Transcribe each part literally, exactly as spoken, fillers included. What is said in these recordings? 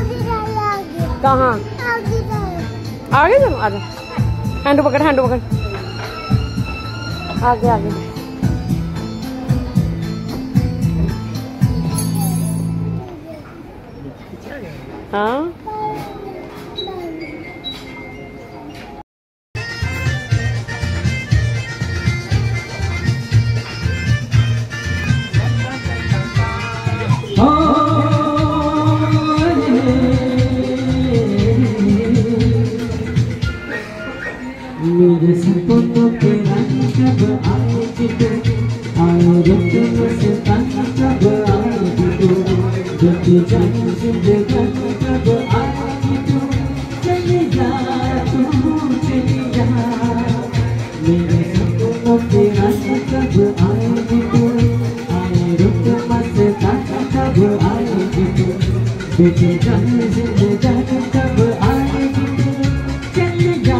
कहाँ आगे चलो, आगे हैंडो पकड़, हैंडो पकड़, आगे आगे। हाँ मेरे सपनों के रंग कब आएगी तू, आए रुत मुस्कान कब आएगी तू, जब जान जिंदगानी कब आएगी तू, चली जा तू चली जा। मेरे सपनों के रंग कब आएगी तू, आए रुत मुस्कान कब आएगी तू, जब जान जिंदगानी कब आएगी तू, चली जा।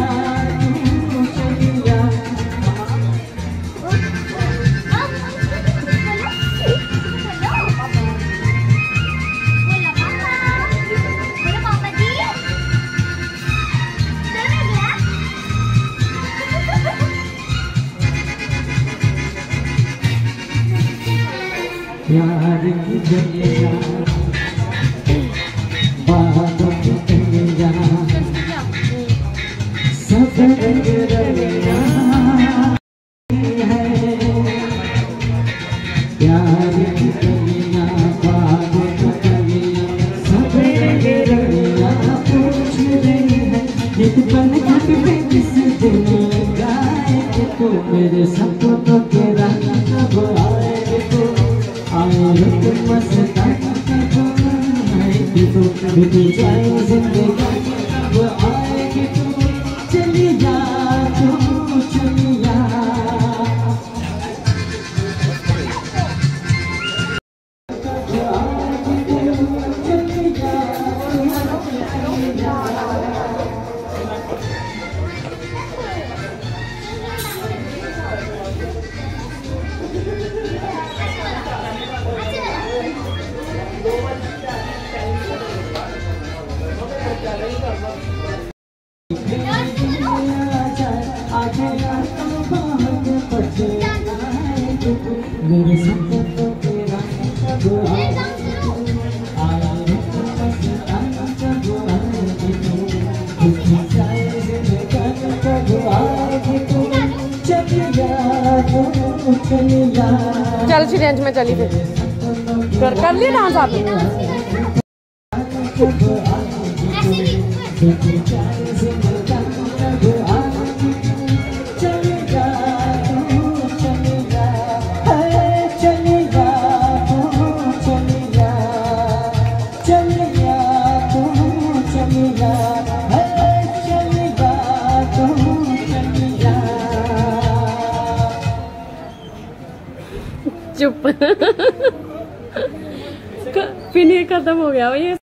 प्यार की गलियां बातों की गलियां सब रंग रलियां है। प्यार की गलियां बातों की गलियां सब रंग रलियां पूछ रही है, एक पल पे किस दिन गाएगी तू, मेरे सपनों के रंग कब आएगी तू, आए रुत मस्तान कब आएगी तू, बीती जाए जिंदगानी कब आएगी तू, चली जा तू चली जा। मेरे सपनों के रंग कब आएगी तू, आए रुत मुस्कान कब आएगी तू, बीती जाए जिंदगानी कब आएगी तू, चली जा तू चली जा। चल सी रेंज में चली फिर कर कर लिया डांस आपने। चुप फिर खत्म हो गया ये।